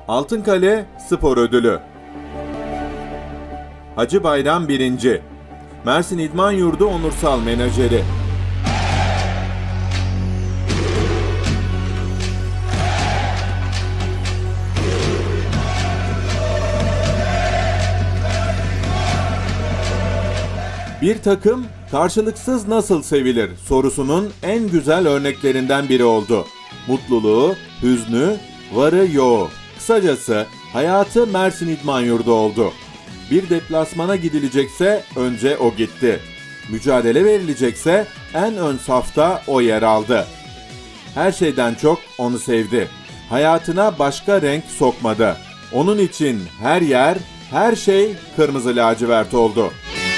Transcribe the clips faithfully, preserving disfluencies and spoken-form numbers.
Altınkale Spor Ödülü. Hacı Bayram birinci. Mersin İdman Yurdu Onursal Menajeri. Bir takım karşılıksız nasıl sevilir sorusunun en güzel örneklerinden biri oldu. Mutluluğu, hüznü, varı yoğu. Kısacası hayatı Mersin İdman Yurdu oldu. Bir deplasmana gidilecekse önce o gitti. Mücadele verilecekse en ön safta o yer aldı. Her şeyden çok onu sevdi. Hayatına başka renk sokmadı. Onun için her yer, her şey kırmızı lacivert oldu.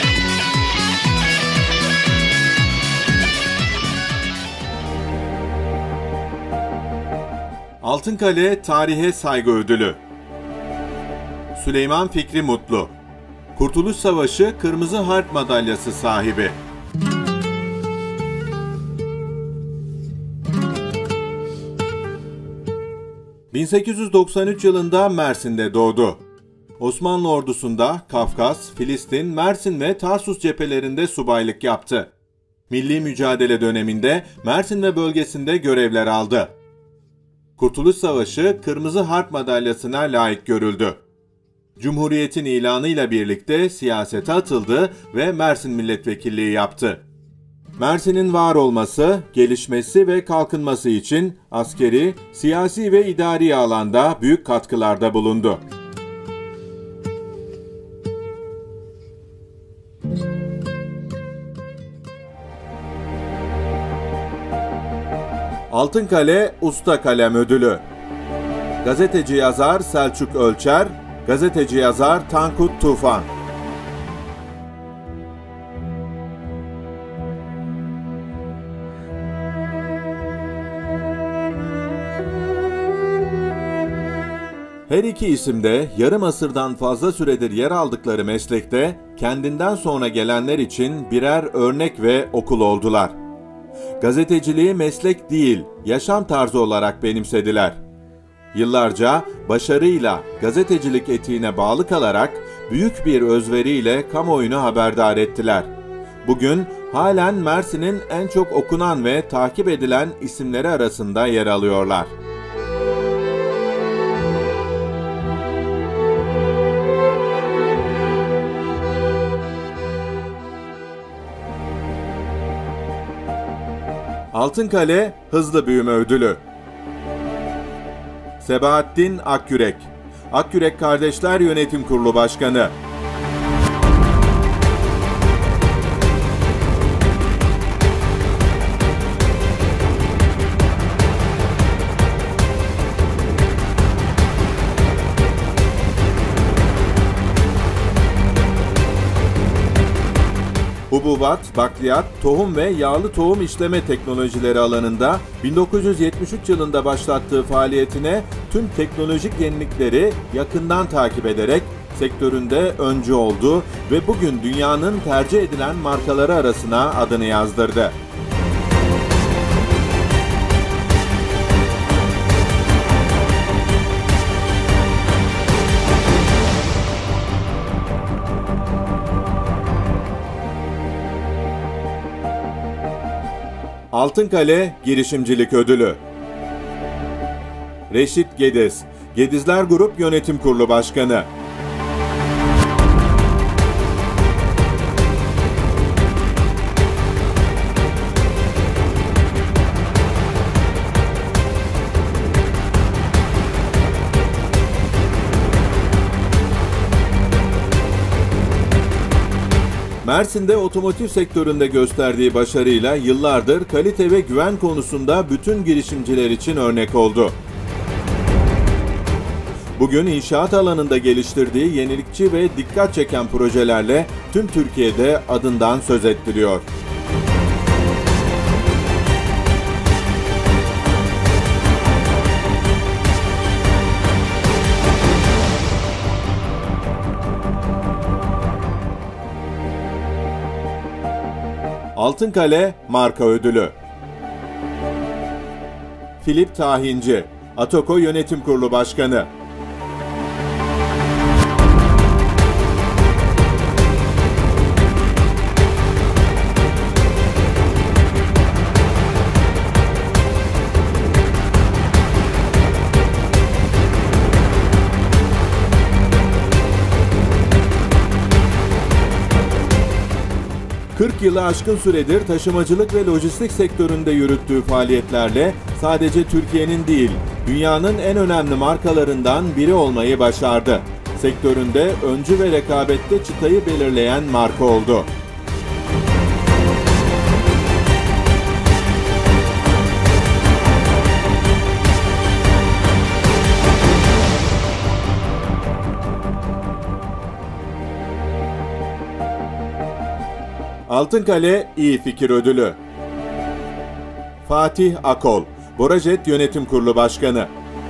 Altınkale Tarihe Saygı Ödülü. Süleyman Fikri Mutlu. Kurtuluş Savaşı Kırmızı Harp Madalyası sahibi. bin sekiz yüz doksan üç yılında Mersin'de doğdu. Osmanlı ordusunda Kafkas, Filistin, Mersin ve Tarsus cephelerinde subaylık yaptı. Milli mücadele döneminde Mersin ve bölgesinde görevler aldı. Kurtuluş Savaşı Kırmızı Harp Madalyası'na layık görüldü. Cumhuriyetin ilanıyla birlikte siyasete atıldı ve Mersin milletvekilliği yaptı. Mersin'in var olması, gelişmesi ve kalkınması için askeri, siyasi ve idari alanda büyük katkılarda bulundu. Altınkale Usta Kalem Ödülü. Gazeteci yazar Selçuk Ölçer, gazeteci yazar Tankut Tufan. Her iki isim de yarım asırdan fazla süredir yer aldıkları meslekte kendinden sonra gelenler için birer örnek ve okul oldular. Gazeteciliği meslek değil, yaşam tarzı olarak benimsediler. Yıllarca başarıyla gazetecilik etiğine bağlı kalarak büyük bir özveriyle kamuoyunu haberdar ettiler. Bugün halen Mersin'in en çok okunan ve takip edilen isimleri arasında yer alıyorlar. Altınkale Hızlı Büyüme Ödülü. Sebahattin Akyürek, Akyürek Kardeşler Yönetim Kurulu Başkanı. Hububat, bakliyat, tohum ve yağlı tohum işleme teknolojileri alanında bin dokuz yüz yetmiş üç yılında başlattığı faaliyetine tüm teknolojik yenilikleri yakından takip ederek sektöründe öncü oldu ve bugün dünyanın tercih edilen markaları arasına adını yazdırdı. Altınkale Girişimcilik Ödülü. Reşit Gediz, Gedizler Grup Yönetim Kurulu Başkanı. Mersin'de otomotiv sektöründe gösterdiği başarıyla yıllardır kalite ve güven konusunda bütün girişimciler için örnek oldu. Bugün inşaat alanında geliştirdiği yenilikçi ve dikkat çeken projelerle tüm Türkiye'de adından söz ettiriyor. Altınkale Marka Ödülü. Filip Tahinci, Atoko Yönetim Kurulu Başkanı. kırk yılı aşkın süredir taşımacılık ve lojistik sektöründe yürüttüğü faaliyetlerle sadece Türkiye'nin değil, dünyanın en önemli markalarından biri olmayı başardı. Sektöründe öncü ve rekabette çıtayı belirleyen marka oldu. Altınkale İyi Fikir Ödülü. Fatih Akol, Borajet Yönetim Kurulu Başkanı.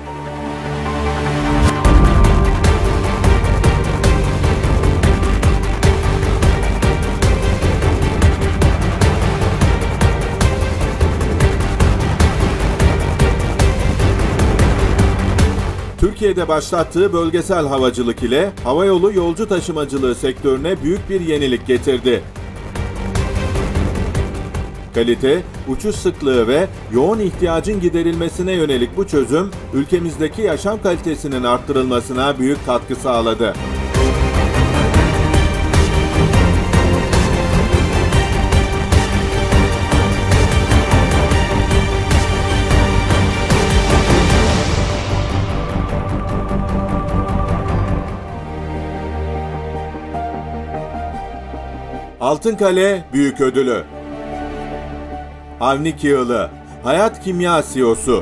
Türkiye'de başlattığı bölgesel havacılık ile havayolu yolcu taşımacılığı sektörüne büyük bir yenilik getirdi. Kalite, uçuş sıklığı ve yoğun ihtiyacın giderilmesine yönelik bu çözüm, ülkemizdeki yaşam kalitesinin arttırılmasına büyük katkı sağladı. Altınkale Büyük Ödülü. Avni Kığılı, Hayat Kimya C E O'su.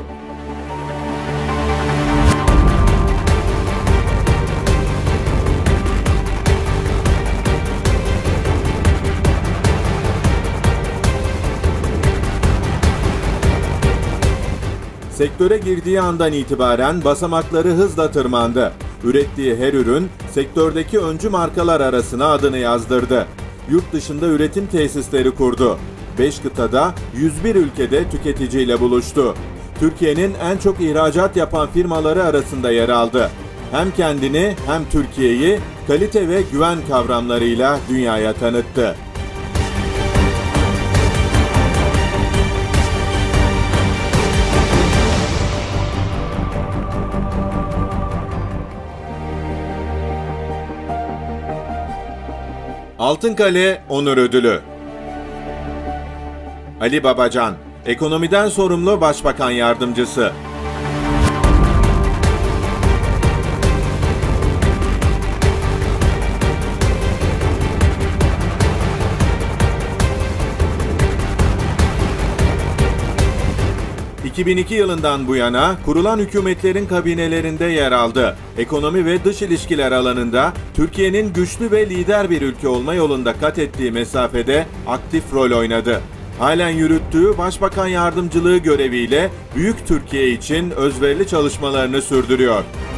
Sektöre girdiği andan itibaren basamakları hızla tırmandı. Ürettiği her ürün sektördeki öncü markalar arasına adını yazdırdı. Yurt dışında üretim tesisleri kurdu. beş kıtada yüz bir ülkede tüketiciyle buluştu. Türkiye'nin en çok ihracat yapan firmaları arasında yer aldı. Hem kendini hem Türkiye'yi kalite ve güven kavramlarıyla dünyaya tanıttı. Altınkale Onur Ödülü. Ali Babacan, Ekonomiden Sorumlu Başbakan Yardımcısı. iki bin iki yılından bu yana kurulan hükümetlerin kabinelerinde yer aldı. Ekonomi ve dış ilişkiler alanında Türkiye'nin güçlü ve lider bir ülke olma yolunda kat ettiği mesafede aktif rol oynadı. Halen yürüttüğü Başbakan Yardımcılığı göreviyle Büyük Türkiye için özverili çalışmalarını sürdürüyor.